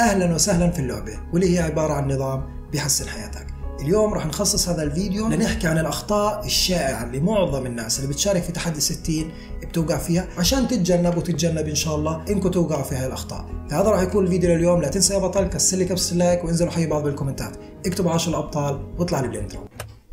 أهلا وسهلا في اللعبة، واللي هي عبارة عن نظام بيحسن حياتك. اليوم راح نخصص هذا الفيديو لنحكي عن الأخطاء الشائعة اللي معظم الناس اللي بتشارك في تحدي 60 بتوقع فيها، عشان تتجنب إن شاء الله إنكم توقعوا في هاي الأخطاء. فهذا راح يكون الفيديو اليوم. لا تنسى يا بطل كسر لي كبسة اللايك وانزلوا حي بعض بالكومنتات، اكتبوا 10 الأبطال واطلع لي بالانترو.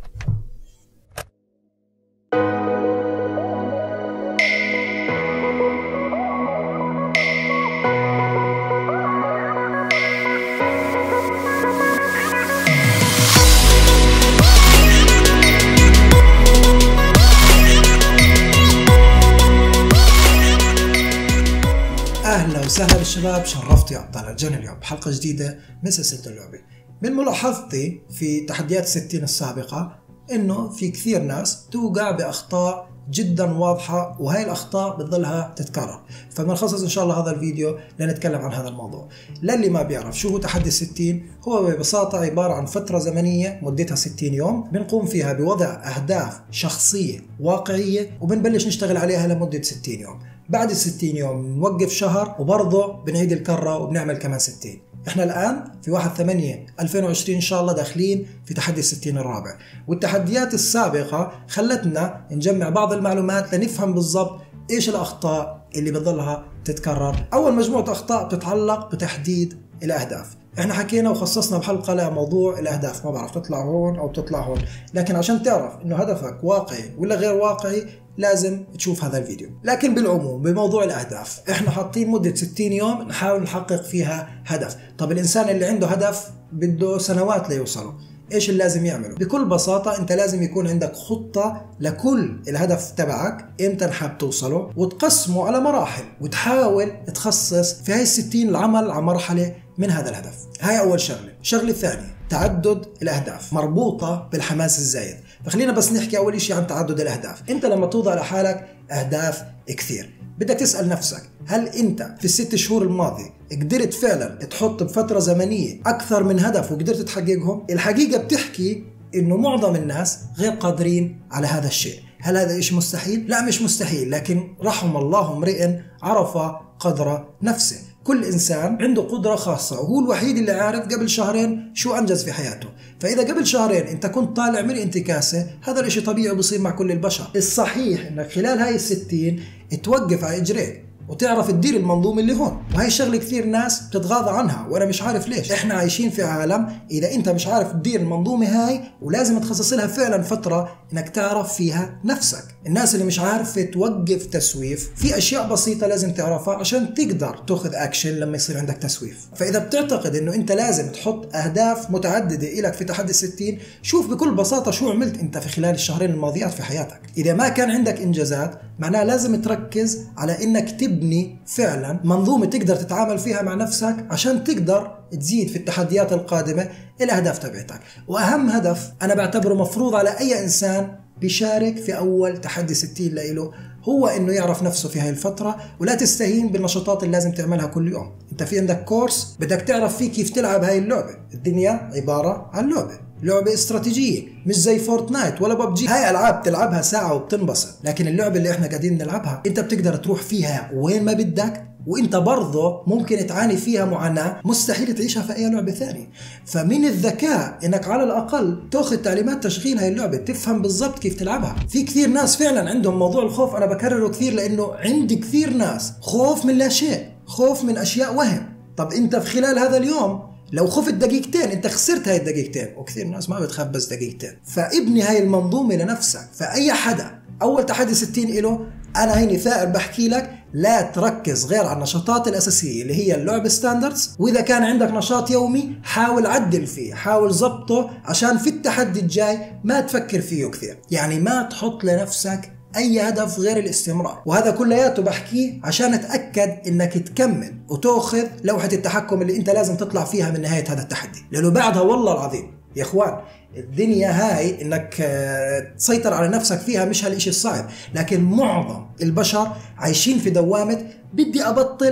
أهلا وسهلا بالشباب، شرفتوا يا أبطال. رجعنا اليوم بحلقة جديدة من سلسلة اللعبة. من ملاحظتي في تحديات 60 السابقة إنه في كثير ناس توقع بأخطاء جدا واضحة، وهي الأخطاء بتظلها تتكرر. فبنخصص إن شاء الله هذا الفيديو لنتكلم عن هذا الموضوع. للي ما بيعرف شو هو تحدي 60، هو ببساطة عبارة عن فترة زمنية مدتها 60 يوم بنقوم فيها بوضع أهداف شخصية واقعية، وبنبلش نشتغل عليها لمدة 60 يوم. بعد 60 يوم نوقف شهر وبرضه بنعيد الكرة وبنعمل كمان 60. احنا الآن في 1/8/2020 إن شاء الله داخلين في تحدي 60 الرابع، والتحديات السابقة خلتنا نجمع بعض المعلومات لنفهم بالضبط إيش الأخطاء اللي بتظلها تتكرر. أول مجموعة أخطاء بتتعلق بتحديد الأهداف. احنا حكينا وخصصنا بحلقة لموضوع الأهداف، ما بعرف تطلع هون أو تطلع هون، لكن عشان تعرف إنه هدفك واقعي ولا غير واقعي لازم تشوف هذا الفيديو. لكن بالعموم بموضوع الأهداف احنا حاطين مدة 60 يوم نحاول نحقق فيها هدف. طب الإنسان اللي عنده هدف بده سنوات ليوصله، ايش اللي لازم يعمله؟ بكل بساطة انت لازم يكون عندك خطة لكل الهدف تبعك، امتى نحب توصله، وتقسمه على مراحل، وتحاول تخصص في هاي 60 العمل على مرحلة من هذا الهدف. هاي أول شغلة. الشغلة الثانية تعدد الأهداف مربوطة بالحماس الزايد. فخلينا بس نحكي أول إشي عن تعدد الأهداف. أنت لما توضع لحالك أهداف كثير بدك تسأل نفسك، هل أنت في ال6 شهور الماضية قدرت فعلا تحط بفترة زمنية أكثر من هدف وقدرت تحققهم؟ الحقيقة بتحكي إنه معظم الناس غير قادرين على هذا الشيء. هل هذا إشي مستحيل؟ لا مش مستحيل، لكن رحم الله امرئ عرف قدر نفسه. كل إنسان عنده قدرة خاصة، وهو الوحيد اللي عارف قبل شهرين شو أنجز في حياته. فإذا قبل شهرين أنت كنت طالع من انتكاسة، هذا الإشي طبيعي بيصير مع كل البشر. الصحيح أنك خلال هاي 60 توقف على إجريك وتعرف تدير المنظومة اللي هون، وهي الشغلة كثير ناس بتتغاضى عنها وأنا مش عارف ليش. إحنا عايشين في عالم إذا أنت مش عارف تدير المنظومة هاي، ولازم تخصص لها فعلا فترة إنك تعرف فيها نفسك. الناس اللي مش عارفة توقف تسويف، في أشياء بسيطة لازم تعرفها عشان تقدر تأخذ أكشن لما يصير عندك تسويف. فإذا بتعتقد إنه أنت لازم تحط أهداف متعددة إلك في تحدي 60، شوف بكل بساطة شو عملت أنت في خلال الشهرين الماضيات في حياتك. إذا ما كان عندك إنجازات معناه لازم تركز على إنك تبني فعلا منظومة تقدر تتعامل فيها مع نفسك عشان تقدر تزيد في التحديات القادمة الأهداف تبعتك. وأهم هدف أنا بعتبره مفروض على أي إنسان بيشارك في أول تحدي 60 له، هو إنه يعرف نفسه في هاي الفترة، ولا تستهين بالنشاطات اللي لازم تعملها كل يوم. أنت في عندك كورس بدك تعرف فيه كيف تلعب هاي اللعبة. الدنيا عبارة عن لعبة استراتيجية، مش زي فورتنايت ولا ببجي. هاي ألعاب تلعبها ساعة وبتنبسط، لكن اللعبة اللي احنا قاعدين نلعبها انت بتقدر تروح فيها وين ما بدك، وانت برضه ممكن تعاني فيها معاناة مستحيل تعيشها في اي لعبة ثانية. فمن الذكاء انك على الاقل تاخذ تعليمات تشغيل هاي اللعبة، تفهم بالضبط كيف تلعبها. في كثير ناس فعلا عندهم موضوع الخوف، انا بكرره كثير لانه عندي كثير ناس خوف من لا شيء، خوف من اشياء وهم. طب انت في خلال هذا اليوم لو خفت دقيقتين انت خسرت هاي الدقيقتين، وكثير ناس ما بتخاف بس دقيقتين. فابني هاي المنظومة لنفسك. فأي حدا أول تحدي 60 له، أنا هيني ثائر بحكي لك لا تركز غير على النشاطات الأساسية اللي هي اللعبة ستاندردز، وإذا كان عندك نشاط يومي حاول عدل فيه، حاول ضبطه عشان في التحدي الجاي ما تفكر فيه كثير. يعني ما تحط لنفسك أي هدف غير الاستمرار، وهذا كلياته بحكيه عشان أتأكد إنك تكمل وتأخذ لوحة التحكم اللي أنت لازم تطلع فيها من نهاية هذا التحدي. لأنه بعدها والله العظيم يا إخوان الدنيا هاي إنك تسيطر على نفسك فيها مش هالإشي الصعب، لكن معظم البشر عايشين في دوامة بدي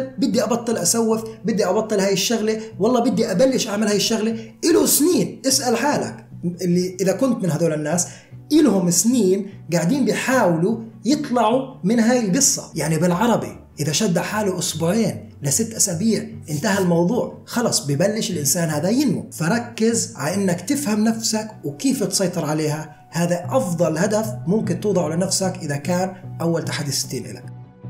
أبطل أسوف، بدي أبطل هاي الشغلة، والله بدي أبلش أعمل هاي الشغلة. إله سنين. اسأل حالك اللي إذا كنت من هذول الناس إلهم سنين قاعدين بيحاولوا يطلعوا من هاي القصة. يعني بالعربي إذا شد حاله أسبوعين ل6 أسابيع انتهى الموضوع، خلص ببلش الإنسان هذا ينمو. فركز على إنك تفهم نفسك وكيف تسيطر عليها، هذا أفضل هدف ممكن توضعه لنفسك إذا كان أول تحدي 60 لك.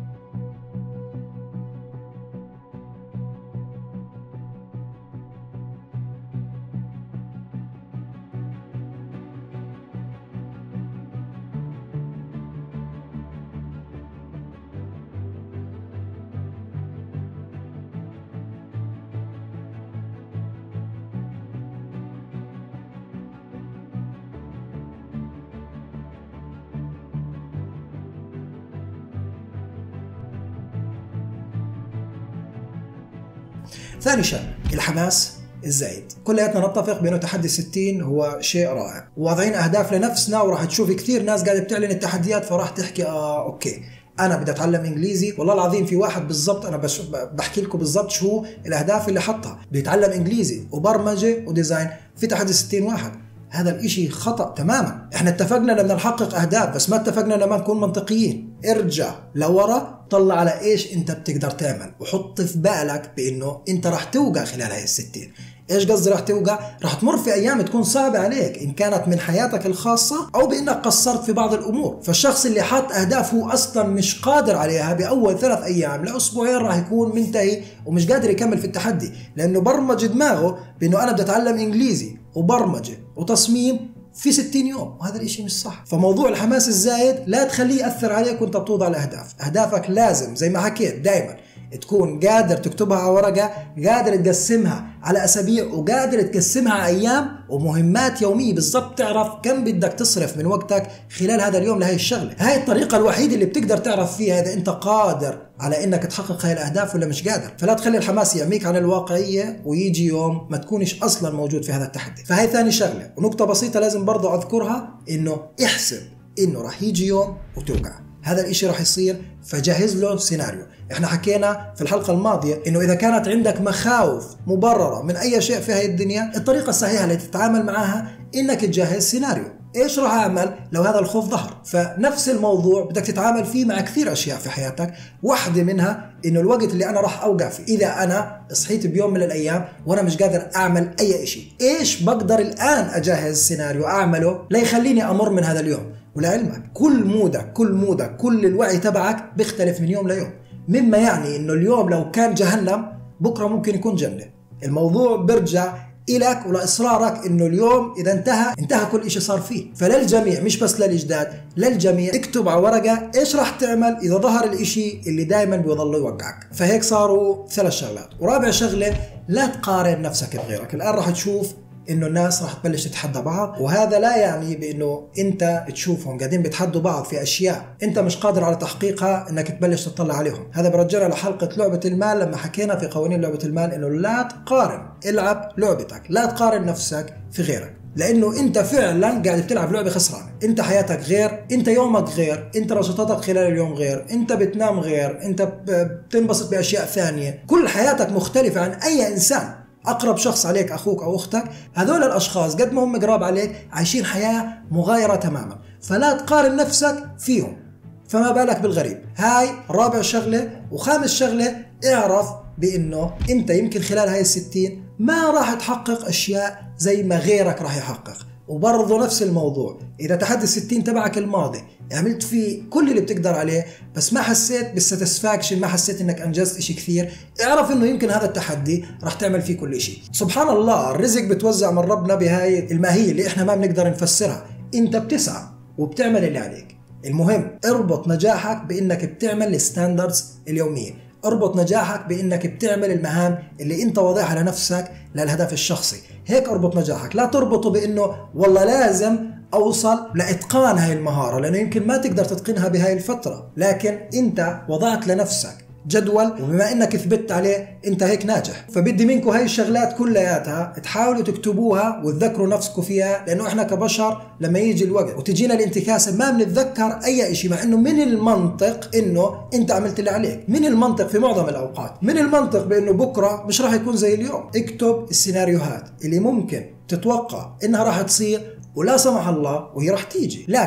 ثاني شيء الحماس الزايد. كلياتنا نتفق بأنه تحدي 60 هو شيء رائع، وواضعين أهداف لنفسنا، وراح تشوف كثير ناس قاعدة بتعلن التحديات فراح تحكي أوكي أنا بدي أتعلم إنجليزي. والله العظيم في واحد بالضبط أنا بحكي لكم بالضبط شو الأهداف اللي حطها، بيتعلم إنجليزي وبرمجة وديزاين في تحدي 60 واحد. هذا الاشي خطأ تماما. احنا اتفقنا لما نحقق اهداف، بس ما اتفقنا لما نكون منطقيين. ارجع لورا، طلع على ايش انت بتقدر تعمل، وحط في بالك بانه انت راح توقع خلال هاي ال60. ايش قصدي راح توقع؟ راح تمر في ايام تكون صعبة عليك، ان كانت من حياتك الخاصة او بانك قصرت في بعض الامور. فالشخص اللي حاط اهداف هو اصلا مش قادر عليها باول 3 ايام لاسبوعين راح يكون منتهي ومش قادر يكمل في التحدي، لانه برمج دماغه بانه انا بدي اتعلم انجليزي وبرمجة وتصميم في 60 يوم، وهذا الاشي مش صح. فموضوع الحماس الزايد لا تخليه يأثر عليك وانت بتوضع الاهداف. اهدافك لازم زي ما حكيت دايما تكون قادر تكتبها على ورقة، قادر تقسمها على أسابيع، وقادر تقسمها على أيام ومهمات يومية بالضبط، تعرف كم بدك تصرف من وقتك خلال هذا اليوم لهي الشغلة. هاي الطريقة الوحيدة اللي بتقدر تعرف فيها إذا أنت قادر على إنك تحقق هاي الأهداف ولا مش قادر. فلا تخلي الحماس يعميك عن الواقعية ويجي يوم ما تكونش أصلا موجود في هذا التحدي. فهي ثاني شغلة. ونقطة بسيطة لازم برضو أذكرها، إنه احسب إنه راح يجي يوم وتوقع، هذا الاشي راح يصير، فجهز له سيناريو. احنا حكينا في الحلقة الماضية انه اذا كانت عندك مخاوف مبررة من اي شيء في هاي الدنيا، الطريقة الصحيحة اللي تتعامل معها انك تجهز سيناريو. ايش راح اعمل لو هذا الخوف ظهر؟ فنفس الموضوع بدك تتعامل فيه مع كثير اشياء في حياتك. واحدة منها انه الوقت اللي انا راح اوقع فيه، اذا انا صحيت بيوم من الايام وانا مش قادر اعمل اي شيء، ايش بقدر الان اجهز سيناريو اعمله ليخليني امر من هذا اليوم. ولعلمك كل مودك كل الوعي تبعك بيختلف من يوم ليوم، مما يعني انه اليوم لو كان جهنم بكره ممكن يكون جنة. الموضوع برجع إلك ولإصرارك إنه اليوم إذا انتهى كل إشي صار فيه. فللجميع مش بس للجداد، للجميع اكتب على ورقة إيش راح تعمل إذا ظهر الإشي اللي دائما بيظل يوقعك. فهيك صاروا 3 شغلات. ورابع شغلة، لا تقارن نفسك بغيرك. الآن راح تشوف انه الناس راح تبلش تتحدى بعض، وهذا لا يعني بانه انت تشوفهم قاعدين بيتحدوا بعض في اشياء انت مش قادر على تحقيقها انك تبلش تطلع عليهم. هذا برجعنا لحلقة لعبة المال لما حكينا في قوانين لعبة المال انه لا تقارن، العب لعبتك، لا تقارن نفسك في غيرك، لانه انت فعلا قاعد بتلعب لعبة خسرانة. انت حياتك غير، انت يومك غير، انت نشاطاتك خلال اليوم غير، انت بتنام غير، انت بتنبسط باشياء ثانية، كل حياتك مختلفة عن اي انسان. أقرب شخص عليك أخوك أو أختك، هذول الأشخاص قد ما هم قراب عليك عايشين حياة مغايرة تماما، فلا تقارن نفسك فيهم، فما بالك بالغريب. هاي رابع شغلة. وخامس شغلة، اعرف بأنه أنت يمكن خلال هاي 60 ما راح تحقق أشياء زي ما غيرك راح يحقق. وبرضه نفس الموضوع، إذا تحدي 60 تبعك الماضي عملت فيه كل اللي بتقدر عليه بس ما حسيت بالساتسفاكشن، ما حسيت انك انجزت اشي كثير، اعرف انه يمكن هذا التحدي راح تعمل فيه كل اشي. سبحان الله، الرزق بتوزع من ربنا بهاي الماهية اللي احنا ما بنقدر نفسرها. انت بتسعى وبتعمل اللي عليك. المهم اربط نجاحك بانك بتعمل الستاندردز اليومية، اربط نجاحك بانك بتعمل المهام اللي انت واضعها لنفسك للهدف الشخصي. هيك اربط نجاحك، لا تربطه بانه والله لازم اوصل لاتقان هاي المهارة، لانه يمكن ما تقدر تتقنها بهاي الفترة، لكن انت وضعت لنفسك جدول وبما انك ثبت عليه انت هيك ناجح. فبدي منكم هاي الشغلات كلياتها تحاولوا تكتبوها وتذكروا نفسكم فيها، لانه احنا كبشر لما يجي الوقت وتجينا الانتكاسة ما بنتذكر اي شيء، مع انه من المنطق انه انت عملت اللي عليك، من المنطق في معظم الاوقات، من المنطق بانه بكرة مش راح يكون زي اليوم. اكتب السيناريوهات اللي ممكن تتوقع انها راح تصير ولا سمح الله وهي راح تيجي، لكن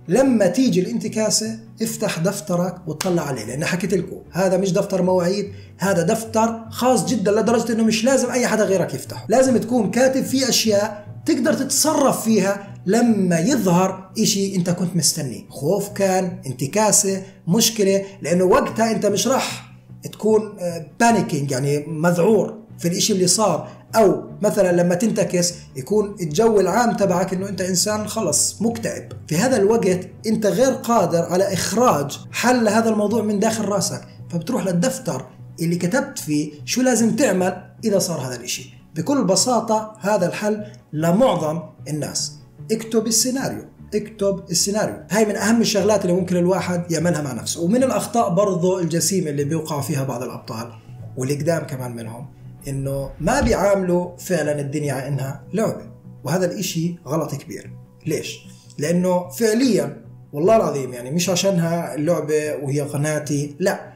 لما تيجي الانتكاسة افتح دفترك وتطلع عليه، لأن حكيت لكم هذا مش دفتر مواعيد، هذا دفتر خاص جدا لدرجة انه مش لازم اي حدا غيرك يفتحه، لازم تكون كاتب فيه اشياء تقدر تتصرف فيها لما يظهر اشي انت كنت مستنيه، خوف كان، انتكاسة، مشكلة، لانه وقتها انت مش راح تكون بانيكينج يعني مذعور في الاشي اللي صار، او مثلا لما تنتكس يكون الجو العام تبعك انه انت انسان خلص مكتئب. في هذا الوقت انت غير قادر على اخراج حل هذا الموضوع من داخل راسك، فبتروح للدفتر اللي كتبت فيه شو لازم تعمل اذا صار هذا الاشي. بكل بساطة هذا الحل لمعظم الناس. اكتب السيناريو، اكتب السيناريو، هاي من اهم الشغلات اللي ممكن الواحد يعملها مع نفسه. ومن الاخطاء برضو الجسيمة اللي بيوقعوا فيها بعض الابطال واللي قدام كمان منهم، انه ما بيعاملوا فعلا الدنيا على انها لعبة، وهذا الاشي غلط كبير. ليش؟ لانه فعليا والله العظيم يعني مش عشانها اللعبة وهي قناتي، لا،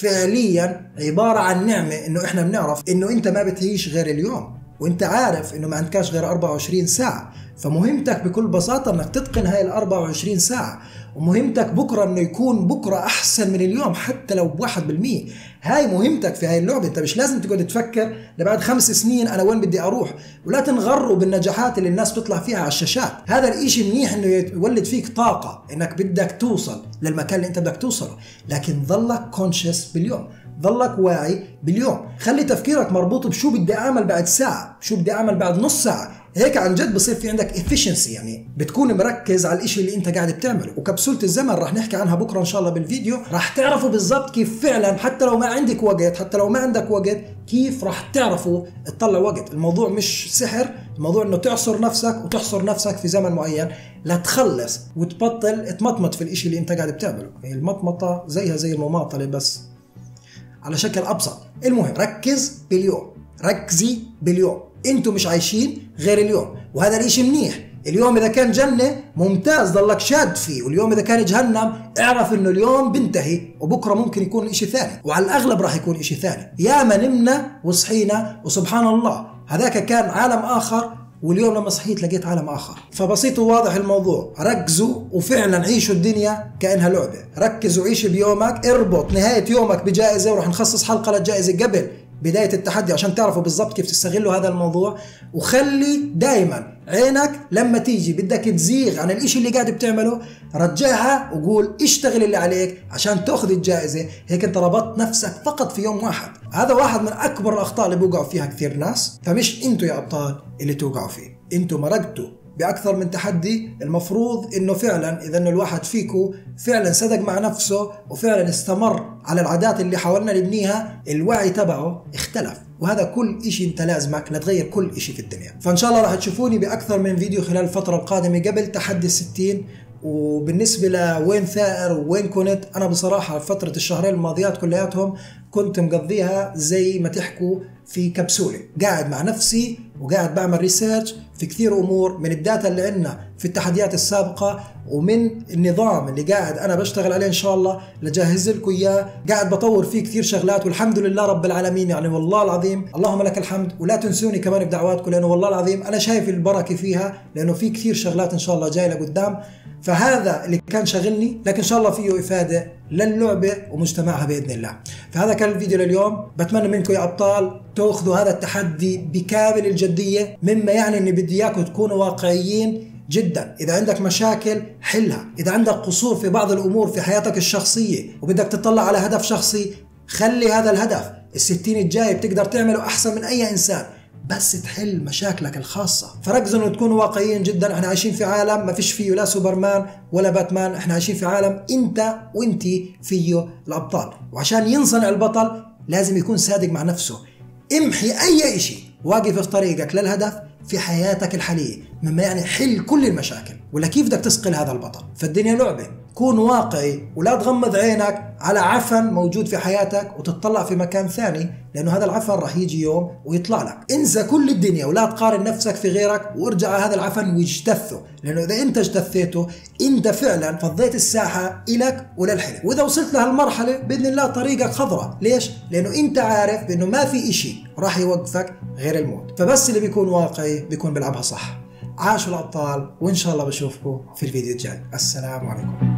فعليا عبارة عن نعمة انه احنا بنعرف انه انت ما بتعيش غير اليوم، وانت عارف انه ما عندكاش غير 24 ساعة، فمهمتك بكل بساطة انك تتقن هاي ال 24 ساعة، ومهمتك بكرة انه يكون بكرة احسن من اليوم حتى لو ب1%. هاي مهمتك في هاي اللعبة. انت مش لازم تقعد تفكر لبعد 5 سنين انا وين بدي اروح، ولا تنغروا بالنجاحات اللي الناس بتطلع فيها على الشاشات. هذا الاشي منيح انه يولد فيك طاقة انك بدك توصل للمكان اللي انت بدك توصله، لكن ظلك كونشس باليوم، ظلك واعي باليوم. خلي تفكيرك مربوط بشو بدي اعمل بعد ساعة، شو بدي اعمل بعد نص ساعة. هيك عن جد بصير في عندك efficiency، يعني بتكون مركز على الاشي اللي انت قاعد بتعمله. وكبسولة الزمن راح نحكي عنها بكرة ان شاء الله بالفيديو، راح تعرفوا بالضبط كيف فعلا حتى لو ما عندك وقت، حتى لو ما عندك وقت، كيف راح تعرفوا تطلع وقت. الموضوع مش سحر، الموضوع انه تعصر نفسك وتحصر نفسك في زمن معين لتخلص وتبطل تمطمط في الاشي اللي انت قاعد بتعمله. يعني المطمطة زيها زي المماطلة بس على شكل ابسط. المهم ركز باليوم، ركزي باليوم، انتوا مش عايشين غير اليوم، وهذا الاشي منيح. اليوم اذا كان جنة ممتاز ضلك شاد فيه، واليوم اذا كان جهنم اعرف انه اليوم بنتهي وبكره ممكن يكون اشي ثاني، وعلى الاغلب راح يكون اشي ثاني. ياما نمنا وصحينا وسبحان الله هذاك كان عالم اخر، واليوم لما صحيت لقيت عالم اخر. فبسيط وواضح الموضوع، ركزوا وفعلا عيشوا الدنيا كأنها لعبة. ركزوا وعيش بيومك، اربط نهاية يومك بجائزة، وراح نخصص حلقة للجائزة قبل بداية التحدي عشان تعرفوا بالضبط كيف تستغلوا هذا الموضوع. وخلي دايما عينك لما تيجي بدك تزيغ عن الاشي اللي قاعد بتعمله رجعها وقول اشتغل اللي عليك عشان تاخذ الجائزة. هيك انت ربطت نفسك فقط في يوم واحد. هذا واحد من اكبر الاخطاء اللي بيوقعوا فيها كثير ناس، فمش انتوا يا ابطال اللي توقعوا فيه. انتوا مرقتوا باكثر من تحدي. المفروض انه فعلا اذا انه الواحد فيكم فعلا صدق مع نفسه وفعلا استمر على العادات اللي حاولنا نبنيها، الوعي تبعه اختلف. وهذا كل اشي انت لازمك لتغير كل اشي في الدنيا. فان شاء الله راح تشوفوني باكثر من فيديو خلال الفترة القادمة قبل تحدي 60. وبالنسبة لوين ثائر ووين كنت، أنا بصراحة فترة الشهرين الماضيات كلياتهم كنت مقضيها زي ما تحكوا في كبسولة، قاعد مع نفسي وقاعد بعمل ريسيرش في كثير أمور من الداتا اللي عندنا في التحديات السابقة، ومن النظام اللي قاعد أنا بشتغل عليه إن شاء الله لجهز لكم إياه. قاعد بطور فيه كثير شغلات والحمد لله رب العالمين، يعني والله العظيم اللهم لك الحمد. ولا تنسوني كمان بدعواتكم، لأنه والله العظيم أنا شايف البركة فيها، لأنه في كثير شغلات إن شاء الله جاي لقدام. فهذا اللي كان شغلني، لكن إن شاء الله فيه إفادة للعبة ومجتمعها بإذن الله. فهذا كان الفيديو لليوم. بتمنى منكم يا أبطال تأخذوا هذا التحدي بكامل الجدية، مما يعني أني بدي إياكم تكونوا واقعيين جدا. إذا عندك مشاكل حلها، إذا عندك قصور في بعض الأمور في حياتك الشخصية وبدك تطلع على هدف شخصي، خلي هذا الهدف 60 الجاي بتقدر تعمله أحسن من أي إنسان، بس تحل مشاكلك الخاصة. فركزوا انه تكونوا واقعيين جدا. احنا عايشين في عالم ما فيش فيه لا سوبرمان ولا باتمان، احنا عايشين في عالم انت وانتي فيه الابطال، وعشان ينصنع البطل لازم يكون صادق مع نفسه. امحي اي اشي واقف في طريقك للهدف في حياتك الحالية، مما يعني حل كل المشاكل. ولا كيف بدك تسقل هذا البطل؟ فالدنيا لعبة. كون واقعي ولا تغمض عينك على عفن موجود في حياتك وتطلع في مكان ثاني، لأنه هذا العفن راح يجي يوم ويطلع لك. انسى كل الدنيا ولا تقارن نفسك في غيرك، وارجع على هذا العفن واجتثه، لأنه إذا أنت اجتثيته أنت فعلا فضيت الساحة إلك وللحلم. وإذا وصلت لهالمرحلة بإذن الله طريقك خضراء. ليش؟ لأنه أنت عارف بأنه ما في إشي راح يوقفك غير الموت. فبس اللي بيكون واقعي بيكون بيلعبها صح. عاشوا الأبطال، وإن شاء الله بشوفكم في الفيديو الجاي. السلام عليكم.